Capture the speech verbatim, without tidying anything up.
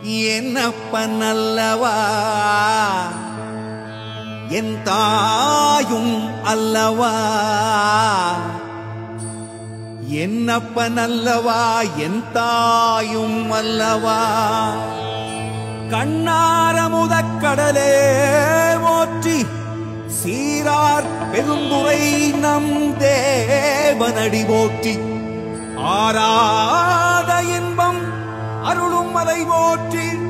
என்னப்பன் அல்லவா என் தாயும் அல்லவா என்னப்பன் அல்லவா என் தாயும் அல்லவா கண்ணாரமுதக் கடலே போற்றி சீரார் பெருந்துரை நம் தேவனடி போற்றி ஆராத இன்பம் அருளும் மலை போற்றி